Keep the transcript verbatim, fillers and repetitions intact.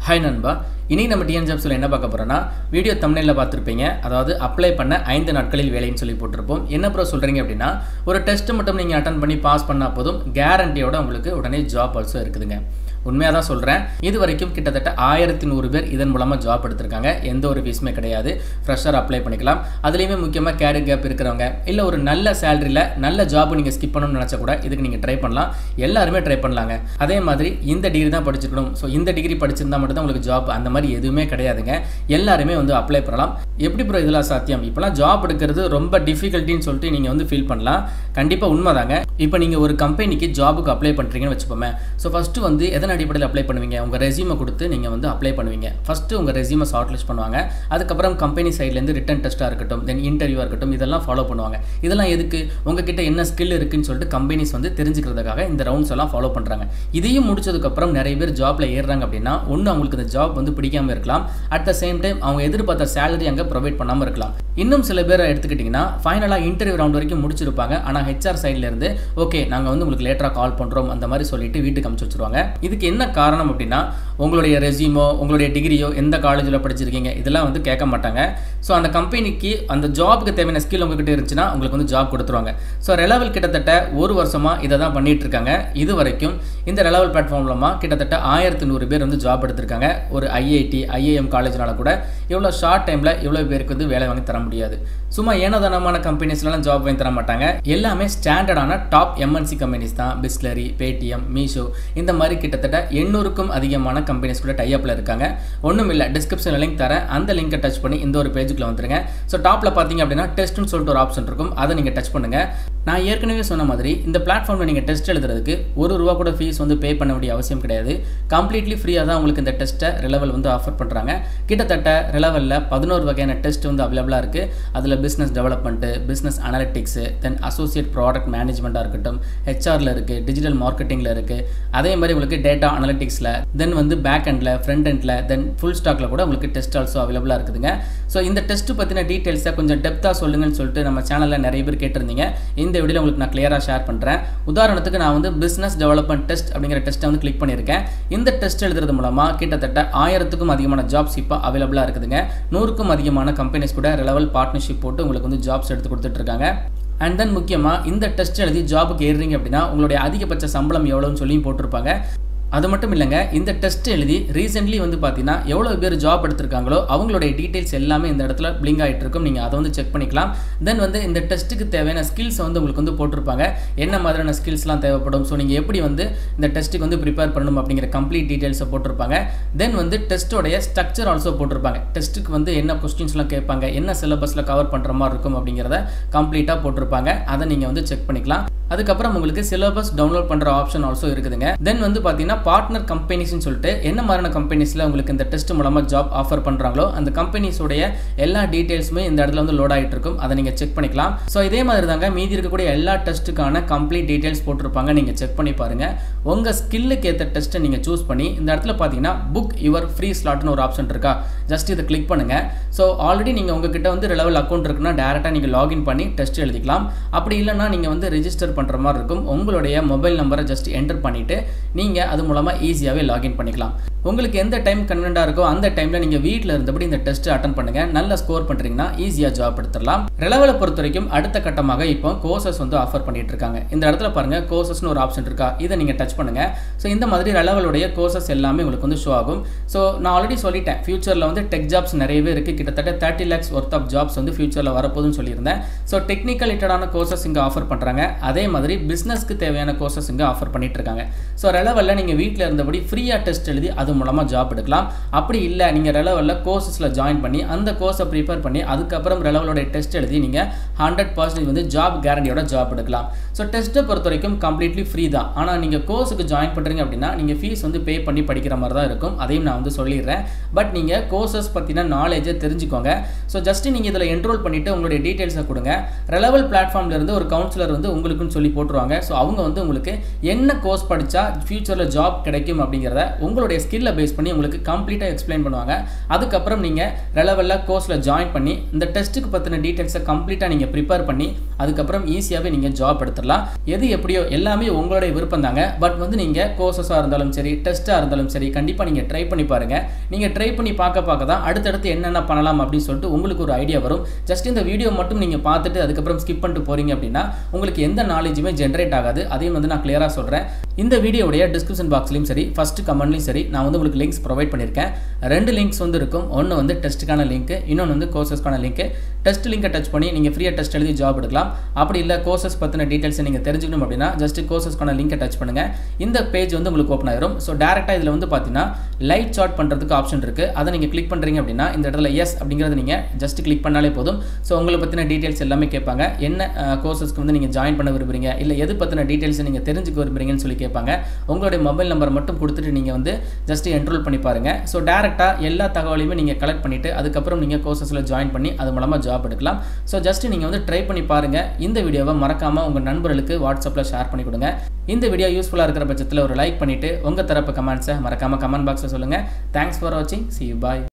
Hi நண்பா, இனி நம்ம டிஎன் ஜாப்ஸ்ல என்ன பார்க்க போறோம்னா வீடியோ தம்ப்நெயில்ல பார்த்திருப்பீங்க. அதாவது அப்ளை பண்ண ஐந்து நாட்களில் வேலைன்னு சொல்லி போட்டுருப்போம். என்ன ப்ரோ சொல்றீங்க அப்படினா ஒரு டெஸ்ட் மட்டும் நீங்க அட்டெண்ட் பண்ணி பாஸ் பண்ணா போதும் கேரண்டியோட உங்களுக்கு உடனே ஜாப் ஆல்சோ இருக்குதுங்க. உண்மையா தான் சொல்றேன். இது வரைக்கும் கிட்டத்தட்ட ஆயிரத்து நூறு பேர் இதன் மூலமா ஜாப் எடுத்துருக்காங்க. எந்த ஒரு ஃபீஸ்மே கிடையாது. ஃப்ரெஷர் அப்ளை பண்ணிக்கலாம். அதுலயுமே முக்கியமா கேரியர் கேப் இருக்கிறவங்க இல்ல ஒரு நல்ல சேலரியில நல்ல ஜாப் நீங்க ஸ்கிப் பண்ணணும்னு நினைச்சா கூட இதுக்கு நீங்க ட்ரை பண்ணலாம். எல்லாரும் ட்ரை பண்ணலாங்க. அதே மாதிரி இந்த டிகிரி தான் படிச்சிருக்கணும். சோ இந்த டிகிரி படிச்சிருந்தா மட்டும் தான் உங்களுக்கு ஜாப் அந்த மாதிரி எதுவுமே கிடையாதுங்க. எல்லாரும் வந்து அப்ளை பண்ணலாம். எப்படி ப்ரோ இதெல்லாம் சாத்தியம்? இப்பலாம் ஜாப் எடுக்கிறது ரொம்ப டிஃபிகல்ட்டின்னு சொல்லிட்டு நீங்க வந்து ஃபீல் பண்ணலாம். கண்டிப்பா உண்மைதாங்க. இப்போ நீங்க ஒரு கம்பெனிக்கு ஜாபுக்கு அப்ளை பண்றீங்கன்னு வெச்சுப்போமே. சோ ஃபர்ஸ்ட் வந்து எதன அடிப்படையில் அப்ளை பண்ணுவீங்க? உங்க ரெஸ்யூமை கொடுத்து நீங்க வந்து அப்ளை பண்ணுவீங்க. ஃபர்ஸ்ட் உங்க ரெஸ்யூமை ஷார்ட் லிஸ்ட் பண்ணுவாங்க. அதுக்கு அப்புறம் கம்பெனி சைடுல இருந்து ரிட்டன் டெஸ்டா இருக்கட்டும், தென் இன்டர்வியூவா இருக்கட்டும், இதெல்லாம் ஃபாலோ பண்ணுவாங்க. இதெல்லாம் எதுக்கு? உங்ககிட்ட என்ன ஸ்கில் இருக்குன்னு சொல்லிட்டு கம்பெனிஸ் வந்து தெரிஞ்சுக்கிறதுக்காக இந்த ரவுண்ட்ஸ் எல்லாம் ஃபாலோ பண்றாங்க. இதையும் முடிச்சதுக்கு அப்புறம் நிறைய பேர் ஜாப்ல ஏறுறாங்க அப்படின்னா ஒன்னு அவங்களுக்கு இந்த ஜாப் வந்து பிடிக்காம இருக்கலாம். அட் த சேம் டைம் அவங்க எதிர்பார்த்த சேலரி அங்க ப்ரொவைட் பண்ணாம இருக்கலாம். இன்னும் சில பேர் எடுத்துக்கிட்டீங்கன்னா ஃபைனலா இன்டர்வியூ ரவுண்ட் வரைக்கும் முடிச்சிருப்பாங்க. ஆனா ஹெச்ஆர் சைடுல இருந்து ஓகே நாங்க வந்து உங்களுக்கு லேட்டரா கால் பண்றோம் அந்த மாதிரி சொல்லிட்டு வீட்டுக்கு அனுப்பிச்சு வச்சிருவாங்க. இதுக்கு என்ன காரணம் அப்படின்னா உங்களுடைய ரெஸ்யூமோ உங்களுடைய டிகிரியோ எந்த காலேஜில் படிச்சிருக்கீங்க இதெல்லாம் வந்து கேட்க மாட்டாங்க. ஸோ அந்த கம்பெனிக்கு அந்த ஜாபுக்கு தேவையான ஸ்கில் உங்ககிட்ட இருந்துச்சுன்னா உங்களுக்கு வந்து ஜாப் கொடுத்துருவாங்க. ஸோ ரெலவல் கிட்டத்தட்ட ஒரு வருஷமா இதை தான் பண்ணிட்டு இருக்காங்க. இது வரைக்கும் இந்த ரெலவல் பிளாட்ஃபார்ம் மூலமா கிட்டத்தட்ட ஆயிரத்தி நூறு பேர் வந்து ஜாப் எடுத்திருக்காங்க. ஒரு ஐஐடி ஐஏஎம் காலேஜ்னால கூட இவ்வளோ ஷார்ட் டைம்ல இவ்வளோ பேருக்கு வந்து வேலை வாங்கி தர முடியாது. சும்மா ஏனோதானமான கம்பெனிஸ்லாம் ஜாப் வாங்கி தர மாட்டாங்க. எல்லாமே ஸ்டாண்டர்டான டாப் எம்என்சி கம்பெனிஸ் தான். பிஸ்லரி, பேடிஎம், மீஷோ இந்த மாதிரி கிட்டத்தட்ட எண்ணூறுக்கும் அதிகமான கம்பெனிஸ் கூட டை அப்ல இருக்காங்க. ஒன்றும் இல்லை, டிஸ்கிரிப்ஷன்ல லிங்க் தரேன். அந்த லிங்கை டச் பண்ணி இந்த ஒரு பேஜுக்குள்ள வந்துருங்க. ஸோ டாப்ல பார்த்தீங்க அப்படின்னா டெஸ்ட்னு சொல்லிட்டு ஒரு ஆப்ஷன் இருக்கும். அதை நீங்க டச் பண்ணுங்க. நான் ஏற்கனவே சொன்ன மாதிரி இந்த பிளாட்ஃபார்ம்ல நீங்க டெஸ்ட் எழுதுறதுக்கு ஒரு ரூபா கூட ஃபீஸ் வந்து பே பண்ண வேண்டிய அவசியம் கிடையாது. கம்ப்ளீட்லி ஃப்ரீயாக தான் உங்களுக்கு இந்த டெஸ்ட்டை ரெலவல் வந்து ஆஃபர் பண்றாங்க. கிட்டத்தட்ட ரெலவல்ல பதினோரு வகையான டெஸ்ட் வந்து அவைலபிளா இருக்கு. அதுல business development, business analytics, then associate product மேனேஜ்மெண்டா இருக்கட்டும், ஹெச்ஆர்ல இருக்கு, டிஜிட்டல் மார்க்கெட்டிங்ல இருக்கு, அதே மாதிரி உங்களுக்கு டேட்டா அனாலிட்டிக்ஸ்ல, தென் வந்து பேக் எண்ட்ல, ஃப்ரண்ட் எண்ட்ல, தென் ஃபுல் ஸ்டாக்ல கூட உங்களுக்கு டெஸ்ட் ஆல்சோ அவைலபிளா இருக்குதுங்க. ஸோ இந்த டெஸ்ட் பத்தின டீடைல்ஸை கொஞ்சம் டெப்தா சொல்லுங்கன்னு சொல்லிட்டு நம்ம சேனல்ல நிறைய பேர் கேட்டிருந்தீங்க. இந்த வீடியோல உங்களுக்கு நான் கிளியரா ஷேர் பண்றேன். உதாரணத்துக்கு நான் வந்து பிசினஸ் டெவலப்மெண்ட் டெஸ்ட் அப்படிங்கிற டெஸ்ட்டை வந்து கிளிக் பண்ணியிருக்கேன். இந்த டெஸ்ட் எழுதுறது மூலமா கிட்டத்தட்ட ஆயிரத்துக்கும் அதிகமான ஜாப்ஸ் இப்போ அவைலபிளா இருக்குதுங்க. நூறுக்கும் அதிகமான கம்பெனிஸ் கூட ரெலவல் பார்ட்னர்ஷிப் போட்டு உங்களுக்கு வந்து ஜாப்ஸ் எடுத்து கொடுத்துட்டு இருக்காங்க. அண்ட் தென் முக்கியமாக இந்த டெஸ்ட் எழுதி ஜாபுக்கு ஏறுறீங்க அப்படின்னா உங்களுடைய அதிகபட்ச சம்பளம் எவ்வளோன்னு சொல்லி போட்டிருப்பாங்க. அது மட்டும் இல்லைங்க, இந்த டெஸ்ட் எழுதி ரீசென்ட்லி வந்து பார்த்தீங்கன்னா எவ்வளோ பேர் ஜாப் எடுத்திருக்காங்களோ அவங்களுடைய டீட்டெயில்ஸ் எல்லாமே இந்த இடத்துல பிளிங்க் ஆகிட்டு இருக்கும். நீங்கள் அதை வந்து செக் பண்ணிக்கலாம். தென் வந்து இந்த டெஸ்ட்டுக்கு தேவையான ஸ்கில்ஸ் வந்து உங்களுக்கு வந்து போட்டிருப்பாங்க. என்ன மாதிரியான ஸ்கில்ஸ்லாம் தேவைப்படும், ஸோ நீங்கள் எப்படி வந்து இந்த டெஸ்ட்டுக்கு வந்து ப்ரிப்பேர் பண்ணணும் அப்படிங்கிற கம்ப்ளீட் டீட்டெயில்ஸை போட்டிருப்பாங்க. தென் வந்து டெஸ்ட்டோடைய ஸ்ட்ரக்சர் ஆல்சோ போட்டிருப்பாங்க. டெஸ்ட்டுக்கு வந்து என்ன கொஸ்டின்ஸ்லாம் கேட்பாங்க, என்ன சிலபஸில் கவர் பண்ணுற மாதிரி இருக்கும் அப்படிங்கிறத கம்ப்ளீட்டாக போட்டிருப்பாங்க. அதை நீங்கள் வந்து செக் பண்ணிக்கலாம். அதுக்கப்புறம் உங்களுக்கு சிலபஸ் டவுன்லோட் பண்ணுற ஆப்ஷன் ஆல்சோ இருக்குதுங்க. தென் வந்து பார்த்தீங்கன்னா பார்ட்னர் கம்பெனிஸ்னு சொல்லிட்டு என்ன மாதிரியான கம்பெனிஸில் உங்களுக்கு இந்த டெஸ்ட் மூலமாக ஜாப் ஆஃபர் பண்ணுறாங்களோ அந்த கம்பெனிஸோடைய எல்லா டீட்டெயில்ஸுமே இந்த இடத்துல வந்து லோட் ஆகிட்டு இருக்கும். அதை நீங்கள் செக் பண்ணிக்கலாம். ஸோ இதே மாதிரி தாங்க மீதி இருக்கக்கூடிய எல்லா டெஸ்ட்டுக்கான கம்ப்ளீட் டீட்டெயில்ஸ் போட்டிருப்பாங்க. நீங்கள் செக் பண்ணி பாருங்க. உங்கள் ஸ்கில்லுக்கு ஏற்ற டெஸ்ட்டை நீங்கள் சூஸ் பண்ணி இந்த இடத்துல பார்த்தீங்கன்னா புக் யுவர் ஃப்ரீ ஸ்லாட்னு ஒரு ஆப்ஷன் இருக்கா, ஜஸ்ட் இதை கிளிக் பண்ணுங்க. ஸோ ஆல்ரெடி நீங்கள் உங்ககிட்ட வந்து ரெலவல் அக்கௌண்ட் இருக்குன்னா டேரெக்டாக நீங்கள் லாகின் பண்ணி டெஸ்ட் எழுதிக்கலாம். அப்படி இல்லைன்னா நீங்கள் வந்து ரெஜிஸ்டர் பண்ற மாதிரி இருக்கும். உங்களுடைய மொபைல் நம்பரை ஜஸ்ட் என்டர் பண்ணிட்டு நீங்க அது மூலமா ஈஸியாவே லாகின் பண்ணிக்கலாம். உங்களுக்கு எந்த டைம் கன்வென்ட்டா இருக்கோ அந்த டைம்ல நீங்க வீட்ல இருந்தபடி இந்த டெஸ்ட் அட்டெண்ட் பண்ணுங்க. நல்ல ஸ்கோர் பண்றீங்கன்னா ஈஸியா ஜாப் எடுத்துடலாம். ரெலவலை பொறுத்த வரைக்கும் அடுத்த கட்டமாக இப்போ கோர்சஸ் வந்து ஆஃபர் பண்ணிட்டு இருக்காங்க. இந்த இடத்துல பாருங்க கோர்சஸ்னு ஒரு ஆப்ஷன் இருக்கா, இதை நீங்க டச் பண்ணுங்க. ஸோ இந்த மாதிரி ரெலவலுடைய கோர்சஸ் எல்லாமே உங்களுக்கு வந்து ஷோ ஆகும். ஸோ நான் ஆல்ரெடி சொல்லிட்டேன், ஃபியூச்சர்ல வந்து டெக் ஜாப்ஸ் நிறையவே இருக்கு. கிட்டத்தட்ட thirty lakhs worth of jobs வந்து ஃபியூச்சர்ல வரப்போகுதுன்னு சொல்லியிருந்தேன். ஸோ டெக்னிக்கல் ரிலேட்டடான கோர்சஸ் இங்க ஆஃபர் பண்றாங்க. அதே மாதிரி பிசினஸ்க்கு தேவையான கோர்சஸ் இங்க ஆஃபர் பண்ணிட்டு இருக்காங்க. ஸோ ரெலவல்ல நீங்க வீட்டில் இருந்தபடி ஃப்ரீயா டெஸ்ட் எழுதி அது மூலமா ஜாப் எடுக்கலாம். அப்படி இல்லை நீங்க ரெலவல்ல கோர்சஸ்ல ஜாயின் பண்ணி அந்த கோர்ஸை ப்ரிப்பேர் பண்ணி அதுக்கப்புறம் ரெலவலோட டெஸ்ட் எழுதி நீங்க ஹண்ட்ரட் பர்சன்டேஜ் வந்து ஜாப் கேரண்டியோட ஜாப் எடுக்கலாம். ஸோ டெஸ்ட்டை பொறுத்த வரைக்கும் கம்ப்ளீட்லி ஃப்ரீ தான். ஆனால் நீங்க கோர்ஸுக்கு ஜாயின் பண்றீங்க அப்படின்னா நீங்க ஃபீஸ் வந்து பே பண்ணி படிக்கிற மாதிரி தான் இருக்கும். அதையும் நான் வந்து சொல்லிடுறேன். பட் நீங்க கோர்சஸ் பத்தின நாலேஜை தெரிஞ்சுக்கோங்க. ஸோ ஜஸ்ட் நீங்க இதில் என்ரோல் பண்ணிட்டு உங்களுடைய டீடைல்ஸை கொடுங்க. ரெலவல் பிளாட்ஃபார்ம்ல இருந்து ஒரு கவுன்சிலர் வந்து உங்களுக்குன்னு சொல்லி போட்டுருவாங்க. ஸோ அவங்க வந்து உங்களுக்கு என்ன கோர்ஸ் படிச்சா ஃபியூச்சர்ல ஜாப் கிடைக்கும் அப்படிங்கிறத உங்களுடைய ஸ்கில் ஸ்கில்லை பேஸ் பண்ணி உங்களுக்கு கம்ப்ளீட்டாக எக்ஸ்பிளைன் பண்ணுவாங்க. அதுக்கப்புறம் நீங்கள் ரெலவெல்லாக கோர்ஸில் ஜாயின் பண்ணி இந்த டெஸ்ட்டுக்கு பற்றின டீட்டெயில்ஸை கம்ப்ளீட்டாக நீங்கள் ப்ரிப்பேர் பண்ணி அதுக்கப்புறம் ஈஸியாகவே நீங்கள் ஜாப் எடுத்துடலாம். எது எப்படியோ எல்லாமே உங்களுடைய விருப்பம் தாங்க. பட் வந்து நீங்கள் கோர்சஸாக இருந்தாலும் சரி, டெஸ்ட்டாக இருந்தாலும் சரி, கண்டிப்பாக நீங்கள் ட்ரை பண்ணி பாருங்கள். நீங்கள் ட்ரை பண்ணி பார்க்க பார்க்க தான் அடுத்தடுத்து என்னென்ன பண்ணலாம் அப்படின்னு சொல்லிட்டு உங்களுக்கு ஒரு ஐடியா வரும். ஜஸ்ட் இந்த வீடியோ மட்டும் நீங்கள் பார்த்துட்டு அதுக்கப்புறம் ஸ்கிப் பண்ணிட்டு போகிறீங்க அப்படின்னா உங்களுக்கு எந்த நாலேஜுமே ஜென்ரேட் ஆகாது. அதையும் வந்து நான் கிளியராக சொல்கிறேன். இந்த வீடியோடைய டிஸ்கிரிப்ஷன் பாக்ஸ்லையும் சரி, ஃபர்ஸ்ட் கமெண்ட்லையும் சரி, நான் வந்து உங்களுக்கு லிங்க்ஸ் ப்ரொவைட் பண்ணியிருக்கேன். ரெண்டு லிங்க்ஸ் வந்து இருக்கும். ஒன்று வந்து டெஸ்ட்டுக்கான லிங்க், இன்னொன்று வந்து கோர்சஸ்க்கான லிங்க். டெஸ்ட் லிங்கை டச் பண்ணி நீங்கள் ஃப்ரீயாக டெஸ்ட் எழுதி ஜாப் எடுக்கலாம். அப்படி இல்லை கோர்சஸ் பற்றின டீட்டெயில்ஸை நீங்கள் தெரிஞ்சுக்கணும் அப்படின்னா ஜஸ்ட் கோர்சஸ்க்கான லிங்கை டச் பண்ணுங்கள். இந்த பேஜ் வந்து உங்களுக்கு ஓப்பன் ஆயிரும். ஸோ டேரெக்டாக இதில் வந்து பார்த்தீங்கன்னா லைட் சார்ட் பண்ணுறதுக்கு ஆப்ஷன் இருக்குது. அதை நீங்கள் கிளிக் பண்ணுறீங்க அப்படின்னா இந்த இடத்துல எஸ் அப்படிங்கிறது நீங்கள் ஜஸ்ட் கிளிக் பண்ணாலே போதும். ஸோ உங்களை பற்றின டீட்டெயில்ஸ் எல்லாமே கேட்பாங்க. என்ன கோர்சஸ்க்கு வந்து நீங்கள் ஜாயின் பண்ண விரும்புறீங்க, இல்லை எது பற்றின டீட்டெயில்ஸை நீங்கள் தெரிஞ்சுக்க விரும்புறீங்கன்னு சொல்லி கேட்பாங்க. உங்களுடைய மொபைல் நம்பர் மட்டும் கொடுத்துட்டு நீங்கள் வந்து ஜஸ்ட் என்ரோல் பண்ணி பாருங்கள். ஸோ டேரெக்டாக எல்லா தகவலையுமே நீங்கள் கலெக்ட் பண்ணிவிட்டு அதுக்கப்புறம் நீங்கள் கோர்சஸில் ஜாயின் பண்ணி அது மூலமாக ஜாப் எடுக்கலாம். ஸோ ஜஸ்ட் நீங்கள் வந்து ட்ரை பண்ணி பாருங்கள். இந்த வீடியோவை மறக்காமல் உங்கள் நண்பர்களுக்கு வாட்ஸ்அப்பில் ஷேர் பண்ணி கொடுங்க. இந்த வீடியோ யூஸ்ஃபுல்லாக இருக்கிற பட்சத்தில் ஒரு லைக் பண்ணிவிட்டு உங்கள் தரப்பு கமெண்ட்ஸை மறக்காமல் கமெண்ட் பாக்ஸில் சொல்லுங்கள். தேங்க்ஸ் ஃபார் வாட்சிங். See you. Bye.